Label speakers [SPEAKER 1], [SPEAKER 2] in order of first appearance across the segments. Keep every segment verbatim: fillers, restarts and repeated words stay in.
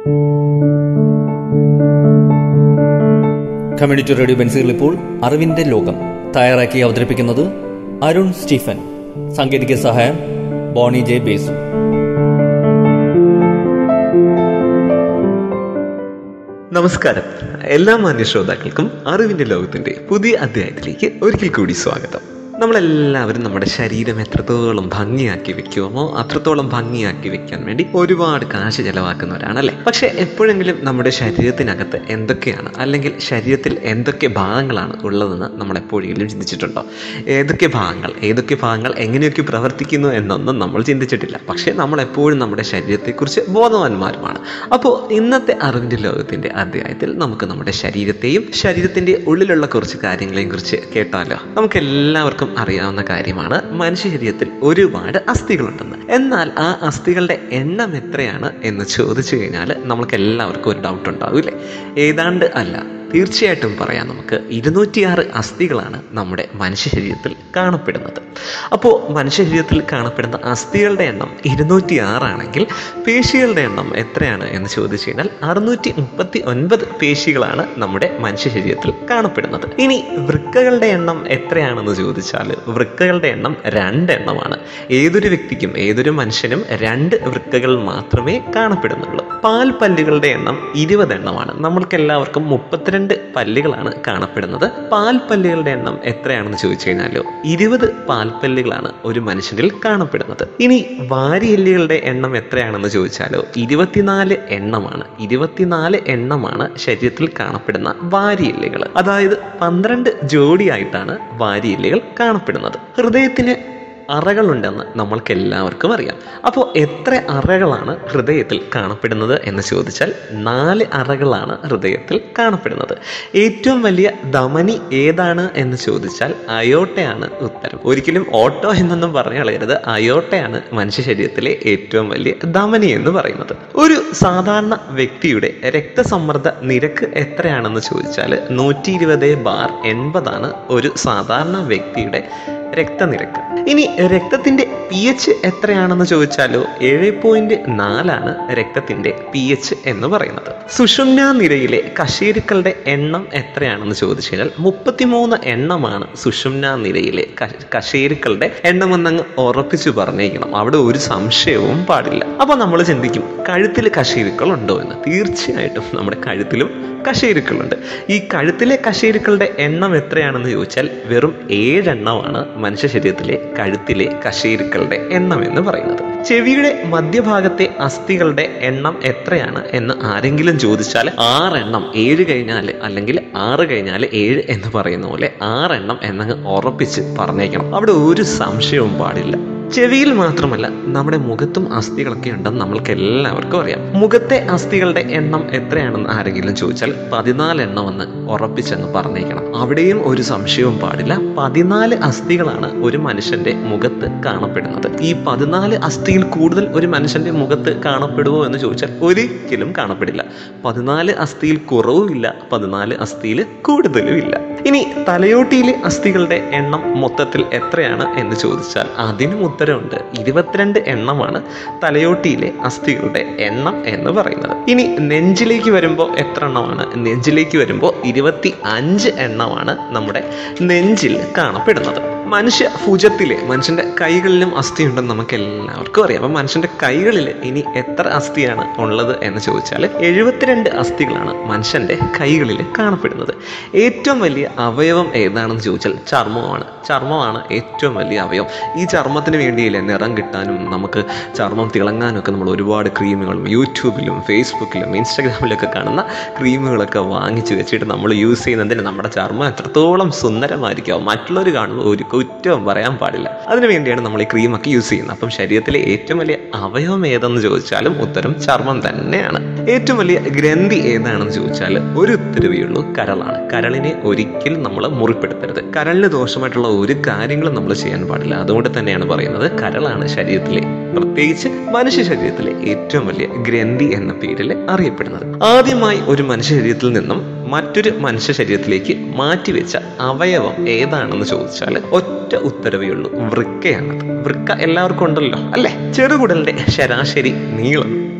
[SPEAKER 1] Community radio ബെൻസികൾ ഇപ്പോൾ അറിവിന്റെ ലോകം തയ്യാറാക്കി അവതരിപ്പിക്കുന്നത് അരുൺ സ്റ്റീഫൻ. സാങ്കേതിക സഹായം ബോണി ജെ ബേസു.
[SPEAKER 2] നമസ്കാരം. എല്ലാ മാന്യ ശ്രോതാക്കൾക്കും അറിവിന്റെ ലോകത്തിന്റെ പുതിയ അധ്യായത്തിലേക്ക് ഒരിക്കൽ കൂടി സ്വാഗതം. നമ്മളെല്ലാവരും നമ്മുടെ ശരീരം എത്രത്തോളം ഭംഗിയാക്കി വെക്കുമോ അത്രത്തോളം ഭംഗിയാക്കി വെക്കാൻ വേണ്ടി ഒരുപാട് കാശ് ചെലവാക്കുന്നവരാണല്ലേ. പക്ഷെ എപ്പോഴെങ്കിലും നമ്മുടെ ശരീരത്തിനകത്ത് എന്തൊക്കെയാണ് അല്ലെങ്കിൽ ശരീരത്തിൽ എന്തൊക്കെ ഭാഗങ്ങളാണ് ഉള്ളതെന്ന് നമ്മൾ എപ്പോഴെങ്കിലും ചിന്തിച്ചിട്ടുണ്ടോ? ഏതൊക്കെ ഭാഗങ്ങൾ ഏതൊക്കെ ഭാഗങ്ങൾ എങ്ങനെയൊക്കെ പ്രവർത്തിക്കുന്നു എന്നൊന്നും നമ്മൾ ചിന്തിച്ചിട്ടില്ല. പക്ഷെ നമ്മൾ എപ്പോഴും നമ്മുടെ ശരീരത്തെക്കുറിച്ച് ബോധവാന്മാരുമാണ്. അപ്പോൾ ഇന്നത്തെ അറിവിന്റെ ലോകത്തിന്റെ അധ്യായത്തിൽ നമുക്ക് നമ്മുടെ ശരീരത്തെയും ശരീരത്തിന്റെ ഉള്ളിലുള്ള കുറച്ച് കാര്യങ്ങളെയും കുറിച്ച് കേട്ടാലോ? നമുക്ക് എല്ലാവർക്കും അറിയാവുന്ന കാര്യമാണ് മനുഷ്യ ശരീരത്തിൽ ഒരുപാട് അസ്ഥികളുണ്ടെന്ന്. എന്നാൽ ആ അസ്ഥികളുടെ എണ്ണം എത്രയാണ് എന്ന് ചോദിച്ചു കഴിഞ്ഞാൽ നമുക്ക് എല്ലാവർക്കും ഒരു ഡൗട്ട് ഉണ്ടാവില്ലേ? ഏതാണ്ട് അല്ല, തീർച്ചയായിട്ടും പറയാം. നമുക്ക് ഇരുന്നൂറ്റിയാറ് അസ്ഥികളാണ് നമ്മുടെ മനുഷ്യ ശരീരത്തിൽ കാണപ്പെടുന്നത്. അപ്പോൾ മനുഷ്യ ശരീരത്തിൽ കാണപ്പെടുന്ന അസ്ഥികളുടെ എണ്ണം ഇരുന്നൂറ്റി ആറാണെങ്കിൽ പേശികളുടെ എണ്ണം എത്രയാണ് എന്ന് ചോദിച്ചു കഴിഞ്ഞാൽ അറുന്നൂറ്റി മുപ്പത്തി ഒൻപത് പേശികളാണ് നമ്മുടെ മനുഷ്യ ശരീരത്തിൽ കാണപ്പെടുന്നത്. ഇനി വൃക്കകളുടെ എണ്ണം എത്രയാണെന്ന് ചോദിച്ചാൽ വൃക്കകളുടെ എണ്ണം രണ്ടെണ്ണമാണ്. ഏതൊരു വ്യക്തിക്കും ഏതൊരു മനുഷ്യനും രണ്ട് വൃക്കകൾ മാത്രമേ കാണപ്പെടുന്നുള്ളൂ. പാൽപ്പല്ലുകളുടെ എണ്ണം ഇരുപതെണ്ണമാണ്. നമ്മൾക്ക് എല്ലാവർക്കും മുപ്പത്തിരണ്ട് പല്ലുകളാണ് കാണപ്പെടുന്നത്. പാൽപ്പല്ലുകളുടെ എണ്ണം എത്രയാണെന്ന് ചോദിച്ചു കഴിഞ്ഞാലോ ഇരുപത് പാൽപ്പല്ലുകളാണ് ഒരു മനുഷ്യനിൽ കാണപ്പെടുന്നത്. ഇനി വാരിയെല്ലുകളുടെ എണ്ണം എത്രയാണെന്ന് ചോദിച്ചാലോ ഇരുപത്തിനാല് എണ്ണമാണ്. ഇരുപത്തിനാല് എണ്ണമാണ് ശരീരത്തിൽ കാണപ്പെടുന്ന വാരിയെല്ലുകൾ. അതായത് പന്ത്രണ്ട് ജോഡിയായിട്ടാണ് വാരിയെല്ലുകൾ കാണപ്പെടുന്നത്. ഹൃദയത്തിന് അറകളുണ്ടെന്ന് നമ്മൾക്ക് എല്ലാവർക്കും അറിയാം. അപ്പോൾ എത്ര അറകളാണ് ഹൃദയത്തിൽ കാണപ്പെടുന്നത് എന്ന് ചോദിച്ചാൽ നാല് അറകളാണ് ഹൃദയത്തിൽ കാണപ്പെടുന്നത്. ഏറ്റവും വലിയ ധമനി ഏതാണ് എന്ന് ചോദിച്ചാൽ അയോട്ടയാണ് ഉത്തരം. ഒരിക്കലും ഓട്ടോ എന്നൊന്നും പറഞ്ഞു കളയരുത്. അയോട്ടയാണ് മനുഷ്യ ശരീരത്തിലെ ഏറ്റവും വലിയ ധമനി എന്ന് പറയുന്നത്. ഒരു സാധാരണ വ്യക്തിയുടെ രക്തസമ്മർദ്ദ നിരക്ക് എത്രയാണെന്ന് ചോദിച്ചാൽ നൂറ്റി ഇരുപത് ബാർ എൺപതാണ് ഒരു സാധാരണ വ്യക്തിയുടെ രക്തനിരക്ക്. ഇനി രക്തത്തിന്റെ പി എച്ച് എത്രയാണെന്ന് ചോദിച്ചാലോ ഏഴ് പോയിന്റ് നാലാണ് രക്തത്തിന്റെ പി എച്ച് എന്ന് പറയുന്നത്. സുഷുമ്നാ നിരയിലെ കശേരുക്കളുടെ എണ്ണം എത്രയാണെന്ന് ചോദിച്ചു കഴിഞ്ഞാൽ മുപ്പത്തിമൂന്ന് എണ്ണമാണ് സുഷുമ്നാ നിരയിലെ കശേരുക്കളുടെ എണ്ണം എന്നങ്ങ് ഉറപ്പിച്ചു പറഞ്ഞേക്കണം. അവിടെ ഒരു സംശയവും പാടില്ല. അപ്പൊ നമ്മൾ ചിന്തിക്കും കഴുത്തിൽ കശേരുക്കൾ ഉണ്ടോ എന്ന്. തീർച്ചയായിട്ടും നമ്മുടെ കഴുത്തിലും കശേരുക്കളുണ്ട്. ഈ കഴുത്തിലെ കശേരുക്കളുടെ എണ്ണം എത്രയാണെന്ന് ചോദിച്ചാൽ വെറും ഏഴെണ്ണമാണ് മനുഷ്യ ശരീരത്തിലെ കഴുത്തിലെ കശേരുക്കളുടെ എണ്ണം എന്ന് പറയുന്നത്. ചെവിയുടെ മധ്യഭാഗത്തെ അസ്ഥികളുടെ എണ്ണം എത്രയാണ് എന്ന് ആരെങ്കിലും ചോദിച്ചാൽ ആറെണ്ണം. ഏഴ് കഴിഞ്ഞാൽ അല്ലെങ്കിൽ ആറ് കഴിഞ്ഞാൽ ഏഴ് എന്ന് പറയുന്ന പോലെ ആറെണ്ണം എന്നങ്ങ് ഉറപ്പിച്ച് പറഞ്ഞേക്കണം. അവിടെ ഒരു സംശയവും പാടില്ല. ചെവിയിൽ മാത്രമല്ല നമ്മുടെ മുഖത്തും അസ്ഥികളൊക്കെ ഉണ്ടെന്ന് നമ്മൾക്ക് എല്ലാവർക്കും അറിയാം. മുഖത്തെ അസ്ഥികളുടെ എണ്ണം എത്രയാണെന്ന് ആരെങ്കിലും ചോദിച്ചാൽ പതിനാല് എണ്ണം എന്ന് ഉറപ്പിച്ചെന്ന് പറഞ്ഞേക്കണം. അവിടെയും ഒരു സംശയവും പാടില്ല. പതിനാല് അസ്ഥികളാണ് ഒരു മനുഷ്യന്റെ മുഖത്ത് കാണപ്പെടുന്നത്. ഈ പതിനാല് അസ്ഥിയിൽ കൂടുതൽ ഒരു മനുഷ്യന്റെ മുഖത്ത് കാണപ്പെടുമോ എന്ന് ചോദിച്ചാൽ ഒരിക്കലും കാണപ്പെടില്ല. പതിനാല് അസ്ഥിയിൽ കുറവുമില്ല, പതിനാല് അസ്ഥിയിൽ കൂടുതലും ഇല്ല. ഇനി തലയോട്ടിയിലെ അസ്ഥികളുടെ എണ്ണം മൊത്തത്തിൽ എത്രയാണ് എന്ന് ചോദിച്ചാൽ അതിനും ഉത്തരവുണ്ട്. ഇരുപത്തിരണ്ട് എണ്ണമാണ് തലയോട്ടിയിലെ അസ്ഥികളുടെ എണ്ണം എന്ന് പറയുന്നത്. ഇനി നെഞ്ചിലേക്ക് വരുമ്പോൾ എത്ര എണ്ണമാണ്? നെഞ്ചിലേക്ക് വരുമ്പോൾ ഇരുപത്തി അഞ്ച് എണ്ണമാണ് നമ്മുടെ നെഞ്ചിൽ കാണപ്പെടുന്നത്. മനുഷ്യ ഭുജത്തിലെ മനുഷ്യന്റെ കൈകളിലും അസ്ഥി ഉണ്ടെന്ന് നമുക്ക് എല്ലാവർക്കും അറിയാം. അപ്പം മനുഷ്യന്റെ കൈകളിൽ ഇനി എത്ര അസ്ഥിയാണ് ഉള്ളത് എന്ന് ചോദിച്ചാൽ എഴുപത്തിരണ്ട് അസ്ഥികളാണ് മനുഷ്യന്റെ കൈകളിൽ കാണപ്പെടുന്നത്. ഏറ്റവും വലിയ അവയവം ഏതാണെന്ന് ചോദിച്ചാൽ ചർമ്മമാണ്. ചർമ്മമാണ് ഏറ്റവും വലിയ അവയവം. ഈ ചർമ്മത്തിന് വേണ്ടിയില്ലേ നിറം കിട്ടാനും നമുക്ക് ചർമ്മം തിളങ്ങാനും ഒക്കെ നമ്മൾ ഒരുപാട് ക്രീമുകളും യൂട്യൂബിലും ഫേസ്ബുക്കിലും ഇൻസ്റ്റാഗ്രാമിലൊക്കെ കാണുന്ന ക്രീമുകളൊക്കെ വാങ്ങിച്ചു വെച്ചിട്ട് നമ്മൾ യൂസ് ചെയ്യുന്നതിന് നമ്മുടെ ചർമ്മം എത്രത്തോളം സുന്ദരമായിരിക്കും. മറ്റുള്ളവർ കാണുമ്പോൾ ഒരു കുറ്റവും പറയാൻ പാടില്ല. അതിനു വേണ്ടിയാണ് നമ്മൾ ഈ ക്രീമൊക്കെ യൂസ് ചെയ്യുന്നത്. അപ്പം ശരീരത്തിലെ ഏറ്റവും വലിയ അവയവം ഏതെന്ന് ചോദിച്ചാലും ഉത്തരം ചർമ്മം തന്നെയാണ്. ഏറ്റവും വലിയ ഗ്രന്ഥി ഏതാണെന്ന് ചോദിച്ചാൽ ഒരു ഉത്തരവേ ഉള്ളൂ, കരളാണ്. കരളിനെ ഒരിക്കലും നമ്മൾ മുറിപ്പെടുത്തരുത്. കരളിന് ദോഷമായിട്ടുള്ള ഒരു കാര്യങ്ങളും നമ്മൾ ചെയ്യാൻ പാടില്ല. അതുകൊണ്ട് തന്നെയാണ് പറയുന്നത് കരളാണ് ശരീരത്തിലെ, പ്രത്യേകിച്ച് മനുഷ്യ ശരീരത്തിലെ ഏറ്റവും വലിയ ഗ്രന്ഥി എന്ന പേരിൽ അറിയപ്പെടുന്നത്. ആദ്യമായി ഒരു മനുഷ്യ ശരീരത്തിൽ നിന്നും മറ്റൊരു മനുഷ്യ ശരീരത്തിലേക്ക് മാറ്റിവെച്ച അവയവം ഏതാണെന്ന് ചോദിച്ചാൽ ഒറ്റ ഉത്തരവേ ഉള്ളൂ, വൃക്കയാണത്. വൃക്ക എല്ലാവർക്കും ഉണ്ടല്ലോ അല്ലെ? ചെറുകുടലിന്റെ ശരാശരി നീളം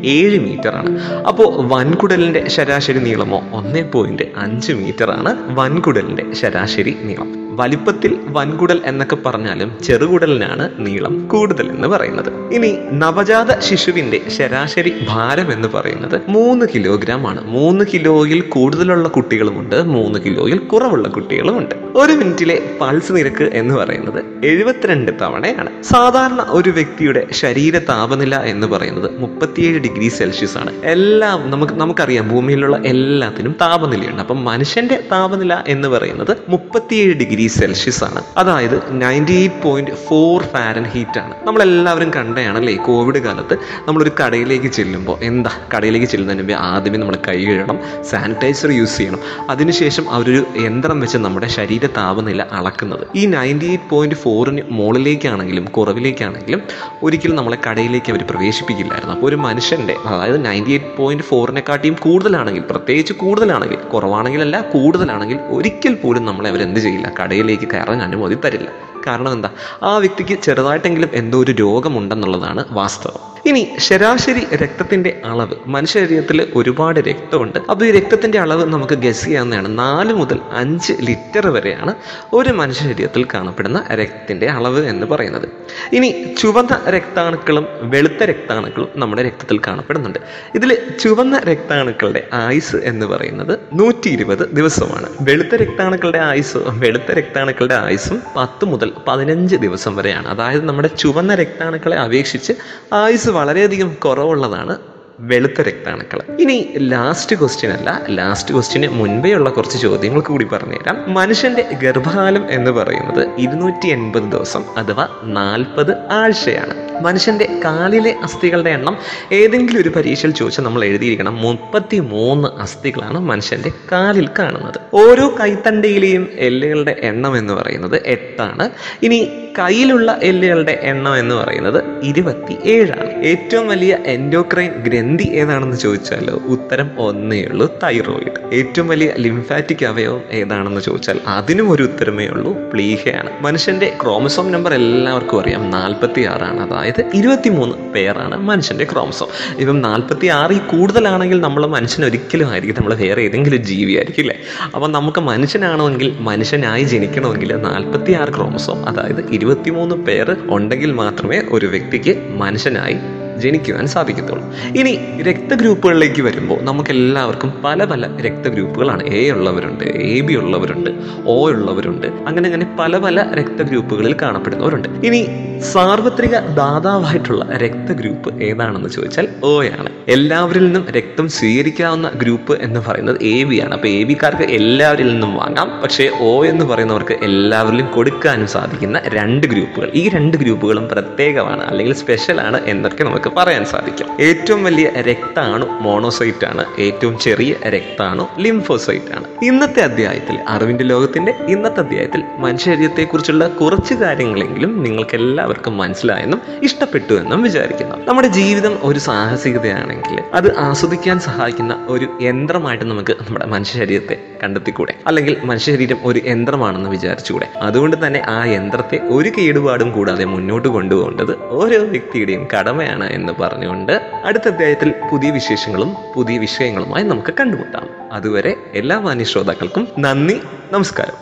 [SPEAKER 2] ഏഴ് മീറ്റർ ആണ്. അപ്പോൾ വൻകുടലിന്റെ ശരാശരി നീളമോ ഒന്നേ പോയിന്റ് അഞ്ച് മീറ്റർ ആണ് വൻകുടലിന്റെ ശരാശരി നീളം. വലിപ്പത്തിൽ വൻകുടൽ എന്നൊക്കെ പറഞ്ഞാലും ചെറുകുടലിനാണ് നീളം കൂടുതൽ എന്ന് പറയുന്നത്. ഇനി നവജാത ശിശുവിന്റെ ശരാശരി ഭാരം എന്ന് പറയുന്നത് മൂന്ന് കിലോഗ്രാം ആണ്. മൂന്ന് കിലോയിൽ കൂടുതലുള്ള കുട്ടികളുമുണ്ട്, മൂന്ന് കിലോയിൽ കുറവുള്ള കുട്ടികളുമുണ്ട്. ഒരു മിനിറ്റിലെ പൾസ് നിരക്ക് എന്ന് പറയുന്നത് എഴുപത്തിരണ്ട് തവണയാണ്. സാധാരണ ഒരു വ്യക്തിയുടെ ശരീര താപനില എന്ന് പറയുന്നത് മുപ്പത്തിയേഴ് ഡിഗ്രി സെൽഷ്യസ് ആണ്. എല്ലാം നമുക്ക് നമുക്കറിയാം, ഭൂമിയിലുള്ള എല്ലാത്തിനും താപനിലയുണ്ട്. അപ്പം മനുഷ്യന്റെ താപനില എന്ന് പറയുന്നത് മുപ്പത്തിയേഴ് ഡിഗ്രി സെൽഷ്യസ് ആണ്. അതായത് ninety eight point four Fahrenheit ആണ്. നമ്മളെല്ലാവരും കണ്ടയാണല്ലേ, കോവിഡ് കാലത്ത് നമ്മളൊരു കടയിലേക്ക് ചെല്ലുമ്പോൾ എന്താ കടയിലേക്ക് ചെല്ലുന്നതിന് മുമ്പ് ആദ്യമേ നമ്മൾ കൈ കഴുകണം, സാനിറ്റൈസർ യൂസ് ചെയ്യണം. അതിനുശേഷം അവരൊരു യന്ത്രം വെച്ച് നമ്മുടെ ശരീര താപനില അളക്കുന്നത്. ഈ നയൻറ്റി എയ്റ്റ് പോയിന്റ് ഫോറിന് മുകളിലേക്കാണെങ്കിലും കുറവിലേക്കാണെങ്കിലും ഒരിക്കലും നമ്മളെ കടയിലേക്ക് അവർ പ്രവേശിപ്പിക്കില്ലായിരുന്നു. അപ്പോൾ ഒരു മനുഷ്യന്റെ അതായത് നയൻറ്റി എയ്റ്റ് പോയിന്റ് ഫോറിനെക്കാട്ടിയും കൂടുതലാണെങ്കിൽ, പ്രത്യേകിച്ച് കൂടുതലാണെങ്കിൽ, കുറവാണെങ്കിലല്ല കൂടുതലാണെങ്കിൽ ഒരിക്കൽ പോലും നമ്മളെ അവരെന്ത് ചെയ്യില്ല, കടയിലേക്ക് കയറാൻ അനുമതി തരില്ല. കാരണം എന്താ, ആ വ്യക്തിക്ക് ചെറുതായിട്ടെങ്കിലും എന്തോ ഒരു രോഗമുണ്ടെന്നുള്ളതാണ് വാസ്തവം. ഇനി ശരാശരി രക്തത്തിന്റെ അളവ്, മനുഷ്യ ശരീരത്തിൽ ഒരുപാട് രക്തമുണ്ട്. അപ്പോൾ ഈ രക്തത്തിന്റെ അളവ് നമുക്ക് ഗസ് ചെയ്യാവുന്നതാണ്. നാല് മുതൽ അഞ്ച് ലിറ്റർ വരെയാണ് ഒരു മനുഷ്യ ശരീരത്തിൽ കാണപ്പെടുന്ന രക്തത്തിന്റെ അളവ് എന്ന് പറയുന്നത്. ഇനി ചുവന്ന രക്താണുക്കളും വെളുത്ത രക്താണുക്കളും നമ്മുടെ രക്തത്തിൽ കാണപ്പെടുന്നുണ്ട്. ഇതിൽ ചുവന്ന രക്താണുക്കളുടെ ആയുസ് എന്ന് പറയുന്നത് നൂറ്റി ഇരുപത് ദിവസമാണ്. വെളുത്ത രക്താണുക്കളുടെ ആയുസ് വെളുത്ത രക്താണുക്കളുടെ ആയുസും പത്ത് മുതൽ പതിനഞ്ച് ദിവസം വരെയാണ്. അതായത് നമ്മുടെ ചുവന്ന രക്താണുക്കളെ അപേക്ഷിച്ച് ആയുസ് വളരെയധികം കുറവുള്ളതാണ് വെളുത്ത രക്താണുക്കൾ. ഇനി ലാസ്റ്റ് ക്വസ്റ്റ്യൻ അല്ല, ലാസ്റ്റ് ക്വസ്റ്റ്യന് മുൻപേ ഉള്ള കുറച്ച് ചോദ്യങ്ങൾ കൂടി പറഞ്ഞുതരാം. മനുഷ്യന്റെ ഗർഭകാലം എന്ന് പറയുന്നത് ഇരുന്നൂറ്റി എൺപത് ദിവസം അഥവാ നാൽപ്പത് ആഴ്ചയാണ്. മനുഷ്യന്റെ കാലിലെ അസ്ഥികളുടെ എണ്ണം ഏതെങ്കിലും ഒരു പരീക്ഷയിൽ ചോദിച്ചാൽ നമ്മൾ എഴുതിയിരിക്കണം മുപ്പത്തി മൂന്ന് അസ്ഥികളാണ് മനുഷ്യന്റെ കാലിൽ കാണുന്നത്. ഓരോ കൈത്തണ്ടയിലെയും എല്ലുകളുടെ എണ്ണം എന്ന് പറയുന്നത് എട്ടാണ്. ഇനി കയ്യിലുള്ള എല്ലുകളുടെ എണ്ണം എന്ന് പറയുന്നത് ഇരുപത്തി ഏഴാണ്. ഏറ്റവും വലിയ എൻഡോക്രൈൻ ഗ്രന്ഥി ഏതാണെന്ന് ചോദിച്ചാലോ ഉത്തരം ഒന്നേ ഉള്ളൂ, തൈറോയിഡ്. ഏറ്റവും വലിയ ലിംഫാറ്റിക് അവയവം ഏതാണെന്ന് ചോദിച്ചാൽ അതിനും ഒരു ഉത്തരമേ ഉള്ളൂ, പ്ലീഹയാണ്. മനുഷ്യന്റെ ക്രോമസോം നമ്പർ എല്ലാവർക്കും അറിയാം, നാൽപ്പത്തി ആറാണ്. അതായത് ഇരുപത്തിമൂന്ന് പേരാണ് മനുഷ്യന്റെ ക്രോമസോം. ഇപ്പം നാൽപ്പത്തി ആറിൽ കൂടുതലാണെങ്കിൽ നമ്മൾ മനുഷ്യൻ ഒരിക്കലും ആയിരിക്കും, നമ്മൾ വേറെ ഏതെങ്കിലും ജീവി ആയിരിക്കും അല്ലേ. അപ്പം നമുക്ക് മനുഷ്യനാണെങ്കിൽ, മനുഷ്യനായി ജനിക്കണമെങ്കിൽ നാൽപ്പത്തി ആറ് ക്രോമസോം അതായത് ഇരുപത്തിമൂന്ന് പേര് ഉണ്ടെങ്കിൽ മാത്രമേ ഒരു വ്യക്തിക്ക് മനുഷ്യനായി ജനിക്കുവാൻ സാധിക്കത്തുള്ളൂ. ഇനി രക്തഗ്രൂപ്പുകളിലേക്ക് വരുമ്പോൾ നമുക്ക് എല്ലാവർക്കും പല പല രക്തഗ്രൂപ്പുകളാണ്. എ ഉള്ളവരുണ്ട്, എ ബി ഉള്ളവരുണ്ട്, ഒ ഉള്ളവരുണ്ട്, അങ്ങനെ അങ്ങനെ പല പല രക്തഗ്രൂപ്പുകളിൽ കാണപ്പെടുന്നവരുണ്ട്. ഇനി സാർവത്രിക ദാതാവായിട്ടുള്ള രക്തഗ്രൂപ്പ് ഏതാണെന്ന് ചോദിച്ചാൽ ഒ ആണ്. എല്ലാവരിൽ നിന്നും രക്തം സ്വീകരിക്കാവുന്ന ഗ്രൂപ്പ് എന്ന് പറയുന്നത് എ ബി ആണ്. അപ്പൊ എ ബിക്കാർക്ക് എല്ലാവരിൽ നിന്നും വാങ്ങാം, പക്ഷേ ഒ എന്ന് പറയുന്നവർക്ക് എല്ലാവരിലും കൊടുക്കാനും സാധിക്കുന്ന രണ്ട് ഗ്രൂപ്പുകൾ. ഈ രണ്ട് ഗ്രൂപ്പുകളും പ്രത്യേകമാണ് അല്ലെങ്കിൽ സ്പെഷ്യൽ ആണ് എന്നൊക്കെ നമുക്ക് പറയാൻ സാധിക്കും. ഏറ്റവും വലിയ രക്താണു മോണോസൈറ്റ് ആണ്, ഏറ്റവും ചെറിയ രക്താണു ലിംഫോസൈറ്റ് ആണ്. ഇന്നത്തെ അധ്യായത്തിൽ, അറിവിന്റെ ലോകത്തിന്റെ ഇന്നത്തെ അധ്യായത്തിൽ മനുഷ്യ ശരീരത്തെ കുറിച്ചുള്ള കുറച്ച് കാര്യങ്ങളെങ്കിലും നിങ്ങൾക്ക് എല്ലാവർക്കും മനസ്സിലായെന്നും ഇഷ്ടപ്പെട്ടു എന്നും വിചാരിക്കുന്നു. നമ്മുടെ ജീവിതം ഒരു സാഹസികതയാണെങ്കിൽ അത് ആസ്വദിക്കാൻ സഹായിക്കുന്ന ഒരു യന്ത്രമായിട്ട് നമുക്ക് നമ്മുടെ മനുഷ്യ ശരീരത്തെ കണ്ടെത്തിക്കൂടെ? അല്ലെങ്കിൽ മനുഷ്യ ശരീരം ഒരു യന്ത്രമാണെന്ന് വിചാരിച്ചുകൂടെ? അതുകൊണ്ട് തന്നെ ആ യന്ത്രത്തെ ഒരു കേടുപാടും കൂടാതെ മുന്നോട്ട് കൊണ്ടുപോകേണ്ടത് ഓരോ വ്യക്തിയുടെയും കടമയാണ് എന്ന് പറഞ്ഞുകൊണ്ട് അടുത്ത അധ്യായത്തിൽ പുതിയ വിശേഷങ്ങളും പുതിയ വിഷയങ്ങളുമായി നമുക്ക് കണ്ടുമുട്ടാം. അതുവരെ എല്ലാ മാന്യ ശ്രോതാക്കൾക്കും നന്ദി, നമസ്കാരം.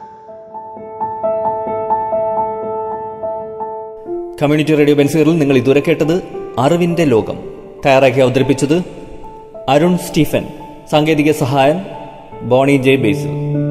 [SPEAKER 1] കമ്മ്യൂണിറ്റി റേഡിയോ ബെൻസിഗറിൽ നിങ്ങൾ ഇതുവരെ കേട്ടത് അറിവിന്റെ ലോകം. തയ്യാറാക്കി അവതരിപ്പിച്ചത് അരുൺ സ്റ്റീഫൻ. സാങ്കേതിക സഹായം ബോണി ജെ ബേസിൽ.